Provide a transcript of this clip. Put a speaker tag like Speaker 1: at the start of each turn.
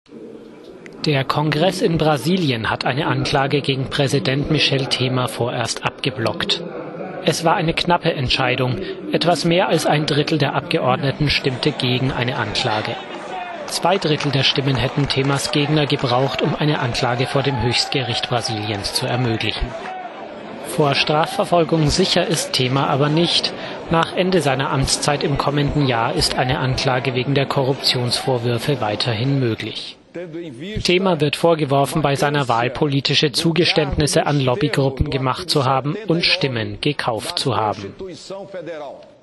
Speaker 1: Der Kongress in Brasilien hat eine Anklage gegen Präsident Michel Temer vorerst abgeblockt. Es war eine knappe Entscheidung. Etwas mehr als ein Drittel der Abgeordneten stimmte gegen eine Anklage. 2/3 der Stimmen hätten Temers Gegner gebraucht, um eine Anklage vor dem Höchstgericht Brasiliens zu ermöglichen. Vor Strafverfolgung sicher ist Temer aber nicht. Nach Ende seiner Amtszeit im kommenden Jahr ist eine Anklage wegen der Korruptionsvorwürfe weiterhin möglich. Temer wird vorgeworfen, bei seiner Wahl politische Zugeständnisse an Lobbygruppen gemacht zu haben und Stimmen gekauft zu haben.